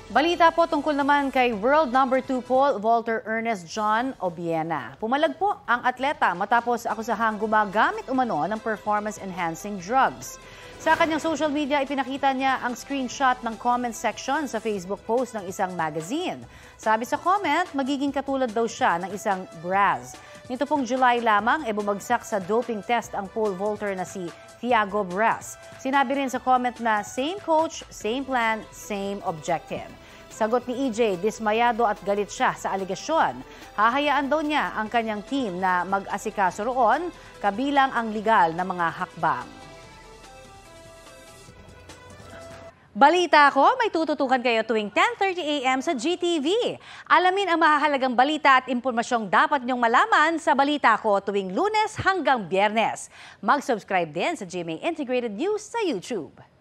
Balita po tungkol naman kay world number 2 pole vaulter Ernest John Obiena. Pumalag po ang atleta matapos akusahang gumagamit umano ng performance-enhancing drugs. Sa kanyang social media, ipinakita niya ang screenshot ng comment section sa Facebook post ng isang magazine. Sabi sa comment, magiging katulad daw siya ng isang Braz. Nito pong July lamang, bumagsak sa doping test ang pole vaulter na si Thiago Braz. Sinabi rin sa comment na same coach, same plan, same objective. Sagot ni EJ, dismayado at galit siya sa aligasyon. Hahayaan daw niya ang kanyang team na mag-asikaso roon, kabilang ang legal na mga hakbang. Balita ko, may tututukan kayo tuwing 10:30 a.m. sa GTV. Alamin ang mahahalagang balita at impormasyong dapat niyong malaman sa Balita Ko tuwing Lunes hanggang Biyernes. Mag-subscribe din sa GMA Integrated News sa YouTube.